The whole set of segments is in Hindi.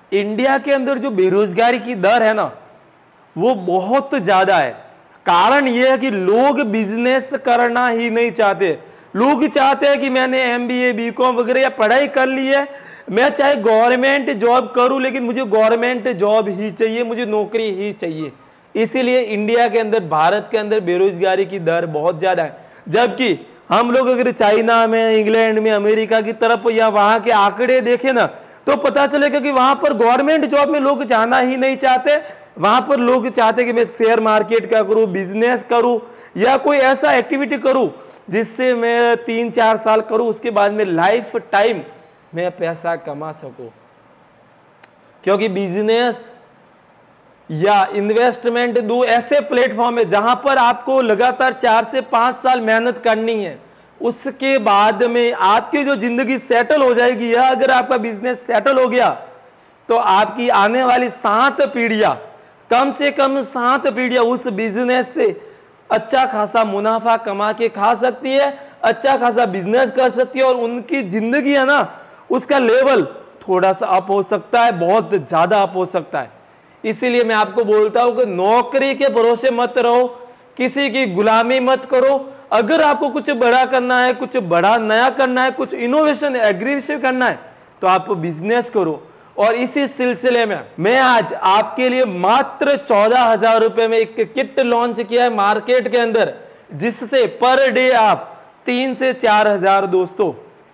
इंडिया के अंदर जो बेरोजगारी की दर है ना, वो बहुत ज्यादा है। कारण ये है कि लोग बिजनेस करना ही नहीं चाहते। लोग चाहते हैं कि मैंने एमबीए बीकॉम वगैरह या पढ़ाई कर ली है, मैं चाहे गवर्नमेंट जॉब करूं, लेकिन मुझे गवर्नमेंट जॉब ही चाहिए, मुझे नौकरी ही चाहिए। इसीलिए इंडिया के अंदर, भारत के अंदर बेरोजगारी की दर बहुत ज्यादा है। जबकि हम लोग अगर चाइना में, इंग्लैंड में, अमेरिका की तरफ या वहां के आंकड़े देखें ना, तो पता चलेगा कि वहां पर गवर्नमेंट जॉब में लोग जाना ही नहीं चाहते। वहां पर लोग चाहते कि मैं शेयर मार्केट का करूं, बिजनेस करूं, या कोई ऐसा एक्टिविटी करूं जिससे मैं 3-4 साल करूं, उसके बाद में लाइफ टाइम मैं पैसा कमा सकूं। क्योंकि बिजनेस या इन्वेस्टमेंट दो ऐसे प्लेटफॉर्म है जहां पर आपको लगातार 4 से 5 साल मेहनत करनी है, उसके बाद में आपकी जो जिंदगी सेटल हो जाएगी। या अगर आपका बिजनेस सेटल हो गया तो आपकी आने वाली 7 पीढ़ियां, कम से कम 7 पीढ़ियां उस बिजनेस से अच्छा खासा मुनाफा कमा के खा सकती है, अच्छा खासा बिजनेस कर सकती है, और उनकी जिंदगी है ना, उसका लेवल थोड़ा सा अप हो सकता है, बहुत ज्यादा अप हो सकता है। इसीलिए मैं आपको बोलता हूं कि नौकरी के भरोसे मत रहो, किसी की गुलामी मत करो। अगर आपको कुछ बड़ा करना है, कुछ बड़ा नया करना है, कुछ इनोवेशन एग्रेसिव करना है, तो आप बिजनेस करो। और इसी सिलसिले में मैं आज आपके लिए मात्र 14,000 रुपए में एक किट लॉन्च किया है मार्केट के अंदर, जिससे पर डे आप 3 से 4,000 दोस्तों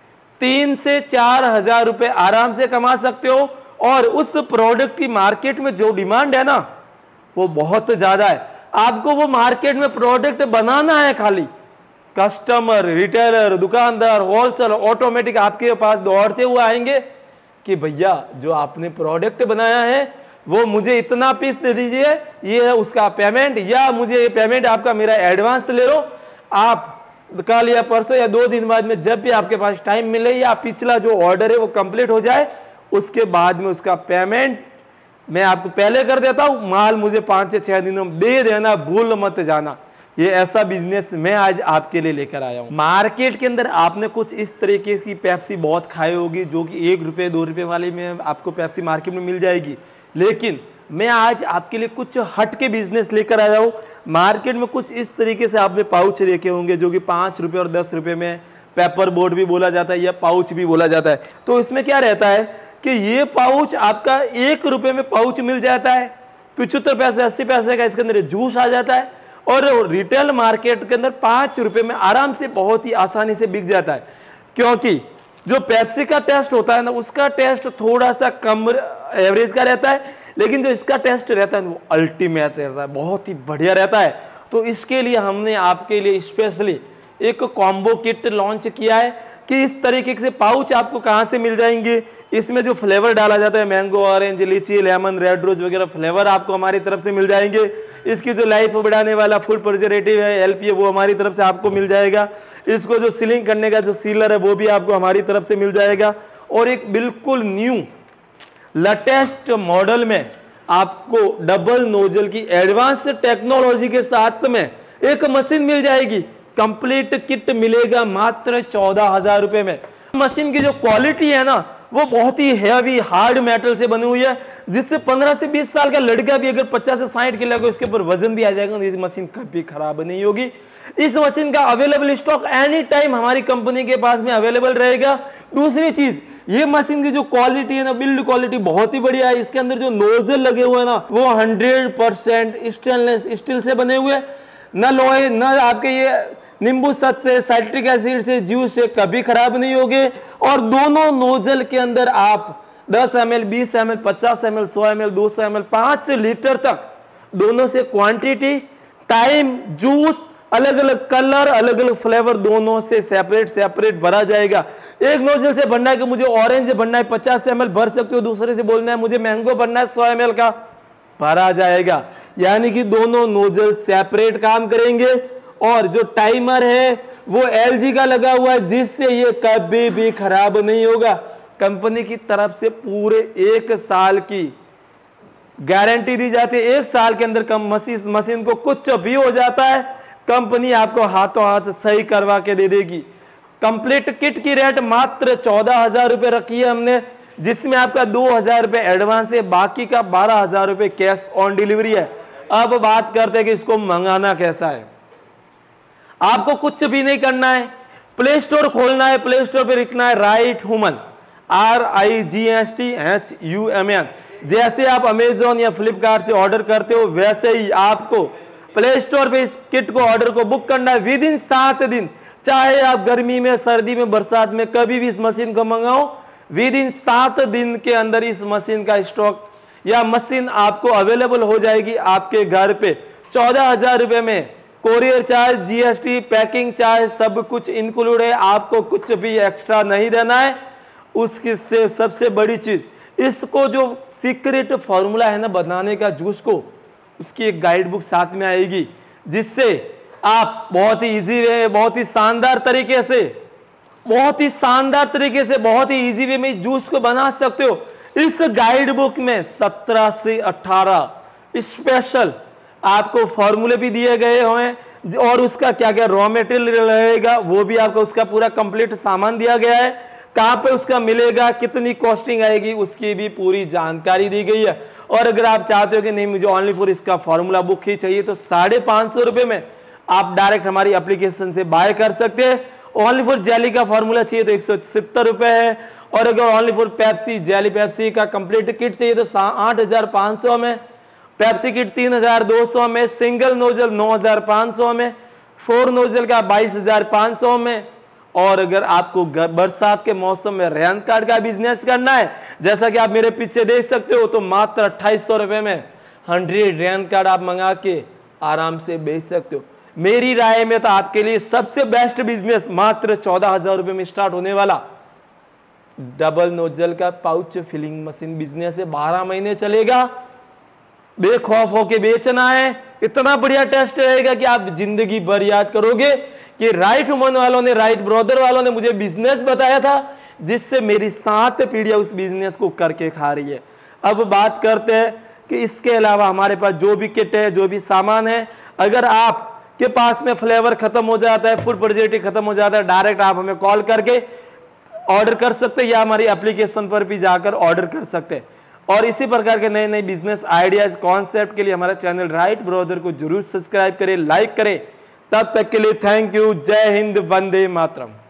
3 से 4,000 रुपए आराम से कमा सकते हो। और उस प्रोडक्ट की मार्केट में जो डिमांड है ना, वो बहुत ज्यादा है। आपको वो मार्केट में प्रोडक्ट बनाना है, खाली कस्टमर, रिटेलर, दुकानदार, होलसेलर ऑटोमेटिक आपके पास दौड़ते हुए आएंगे कि भैया जो आपने प्रोडक्ट बनाया है वो मुझे इतना पीस दे दीजिए, ये है उसका पेमेंट, या मुझे ये पेमेंट आपका मेरा एडवांस ले लो। आप कल या परसों या 2 दिन बाद में जब भी आपके पास टाइम मिले, या पिछला जो ऑर्डर है वो कंप्लीट हो जाए, उसके बाद में उसका पेमेंट मैं आपको पहले कर देता हूं, माल मुझे 5 से 6 दिनों में दे देना, भूल मत जाना। ये ऐसा बिजनेस मैं आज आपके लिए लेकर आया हूं। मार्केट के अंदर आपने कुछ इस तरीके की पेप्सी बहुत खाई होगी, जो कि 1 रुपये 2 रुपये वाली में आपको पेप्सी मार्केट में मिल जाएगी। लेकिन मैं आज आपके लिए कुछ हट के बिजनेस लेकर आया हूं। मार्केट में कुछ इस तरीके से आपने पाउच देखे होंगे, जो कि 5 रुपये और 10 रुपये में, पेपर बोर्ड भी बोला जाता है या पाउच भी बोला जाता है। तो इसमें क्या रहता है कि ये पाउच आपका 1 रुपये में पाउच मिल जाता है, 75 पैसे 80 पैसे का इसके अंदर जूस आ जाता है, और रिटेल मार्केट के अंदर 5 रुपये में आराम से बहुत ही आसानी से बिक जाता है। क्योंकि जो पेप्सी का टेस्ट होता है ना, उसका टेस्ट थोड़ा सा कम एवरेज का रहता है, लेकिन जो इसका टेस्ट रहता है वो अल्टीमेट रहता है, बहुत ही बढ़िया रहता है। तो इसके लिए हमने आपके लिए स्पेशली एक कॉम्बो किट लॉन्च किया है कि इस तरीके से पाउच आपको कहां से मिल जाएंगे। इसमें जो फ्लेवर डाला जाता है, मैंगो, ऑरेंज, लीची, लेमन, रेड रोज वगैरह फ्लेवर आपको हमारी तरफ से मिल जाएंगे। इसकी जो लाइफ बढ़ाने वाला फुल प्रिजर्वेटिव है, एलपी है, वो हमारी तरफ से आपको मिल जाएगा। इसको जो सीलिंग करने का जो सीलर है वो भी आपको हमारी तरफ से मिल जाएगा। और एक बिल्कुल न्यू लेटेस्ट मॉडल में आपको डबल नोजल की एडवांस टेक्नोलॉजी के साथ में एक मशीन मिल जाएगी। कंप्लीट किट मिलेगा मात्र 14,000 रुपए में। मशीन की जो क्वालिटी है ना, वो बहुत ही हैवी हार्ड मेटल से बनी हुई है, जिससे 15 से 20 साल का लड़का भी अगर 50 से 60 किलो का उसके ऊपर वजन भी आ जाएगा, तो ये मशीन कभी खराब नहीं होगी। इस मशीन का अवेलेबल स्टॉक एनी टाइम हमारी कंपनी के पास में अवेलेबल रहेगा। दूसरी चीज, ये मशीन की जो क्वालिटी है ना, बिल्ड क्वालिटी बहुत ही बढ़िया है। इसके अंदर जो नोजल लगे हुए हैं ना, वो 100% स्टेनलेस स्टील से बने हुए, न लोहे न आपके ये नींबू सत से, साइट्रिक एसिड से, जूस से कभी खराब नहीं होगे। और दोनों नोजल के अंदर आप 10 ml, 20 ml, 50 ml, 100 ml, 200 ml, 5 litre तक दोनों से क्वांटिटी, टाइम, जूस, अलग अलग कलर, अलग अलग फ्लेवर, दोनों से सेपरेट भरा जाएगा। एक नोजल से भरना है कि मुझे ऑरेंज भरना है 50 ml भर सकते हो, दूसरे से बोलना है मुझे मैंगो भरना है 100 ml का, भरा जाएगा। यानी कि दोनों नोजल सेपरेट काम करेंगे। और जो टाइमर है वो LG का लगा हुआ है, जिससे ये कभी भी खराब नहीं होगा। कंपनी की तरफ से पूरे 1 साल की गारंटी दी जाती है। 1 साल के अंदर मशीन को कुछ भी हो जाता है, कंपनी आपको हाथों हाथ सही करवा के दे देगी। कंप्लीट किट की रेट मात्र 14,000 रुपए रखी है हमने। जिसमें आपका 2,000 रुपये एडवांस है, बाकी का 12,000 रुपये कैश ऑन डिलीवरी है। अब बात करते हैं कि इसको मंगाना कैसा है। आपको कुछ भी नहीं करना है, प्ले स्टोर खोलना है, प्ले स्टोर पे लिखना है राइट ह्यूमन, RIGSTHUMAN। जैसे आप अमेजोन या फ्लिपकार्ट से ऑर्डर करते हो वैसे ही आपको प्ले स्टोर पे इस किट को ऑर्डर को बुक करना है। विद इन 7 दिन, चाहे आप गर्मी में, सर्दी में, बरसात में, कभी भी इस मशीन को मंगाओ, विद इन 7 दिन के अंदर इस मशीन का स्टॉक या मशीन आपको अवेलेबल हो जाएगी आपके घर पे। 14,000 रुपए में courier charge, GST, packing charge सब कुछ इंक्लूड है, आपको कुछ भी एक्स्ट्रा नहीं देना है। उसकी से सबसे बड़ी चीज, इसको जो सीक्रेट फॉर्मूला है ना बनाने का जूस को, उसकी एक गाइड बुक साथ में आएगी, जिससे आप बहुत ही इजी वे, बहुत ही शानदार तरीके से, बहुत ही इजी वे में जूस को बना सकते हो। इस गाइड बुक में 17 से 18 स्पेशल आपको फॉर्मूले भी दिए गए हैं, और उसका क्या क्या रॉ मटेरियल रहेगा वो भी आपको, उसका पूरा कंप्लीट सामान दिया गया है, कहां पे उसका मिलेगा, कितनी कॉस्टिंग आएगी, उसकी भी पूरी जानकारी दी गई है। और अगर आप चाहते हो कि नहीं मुझे ओनली फॉर इसका फॉर्मूला बुक ही चाहिए, तो 550 रुपए में आप डायरेक्ट हमारी एप्लीकेशन से बाय कर सकते हैं। ओनली फॉर जेली का फॉर्मूला चाहिए तो 170 रुपए है, और अगर only for Pepsi, jelly Pepsi का कंप्लीट किट चाहिए तो 8,500 में, पेप्सी किट 3,200 में, सिंगल नोजल 9,500 में, 4 नोजल का 22,500 में। और अगर आपको बरसात के मौसम में रेन कार्ड का बिजनेस करना है, जैसा कि आप मेरे पीछे देख सकते हो, तो मात्र 2,800 रुपए में 100 रेन कार्ड आप मंगा के आराम से बेच सकते हो। मेरी राय में तो आपके लिए सबसे बेस्ट बिजनेस मात्र 14,000 रुपए में स्टार्ट होने वाला डबल नोजल का पाउच फिलिंग मशीन बिजनेस है। 12 महीने चलेगा, बेखौफ होके बेचना है। इतना बढ़िया टेस्ट रहेगा कि आप जिंदगी भर याद करोगे कि राइट ह्यूमन वालों ने, राइट ब्रदर वालों ने मुझे बिजनेस बताया था, जिससे मेरी 7 पीढ़ियां उस बिजनेस को करके खा रही है। अब बात करते हैं कि इसके अलावा हमारे पास जो भी किट है, जो भी सामान है, अगर आप के पास में फ्लेवर खत्म हो जाता है, फूड प्रोजेक्ट खत्म हो जाता है, डायरेक्ट आप हमें कॉल करके ऑर्डर कर सकते हैं या हमारी एप्लीकेशन पर भी जाकर ऑर्डर कर सकते हैं। और इसी प्रकार के नए नए बिजनेस आइडियाज, कॉन्सेप्ट के लिए हमारा चैनल राइट ब्रदर को जरूर सब्सक्राइब करें, लाइक करें। तब तक के लिए थैंक यू। जय हिंद, वंदे मातरम।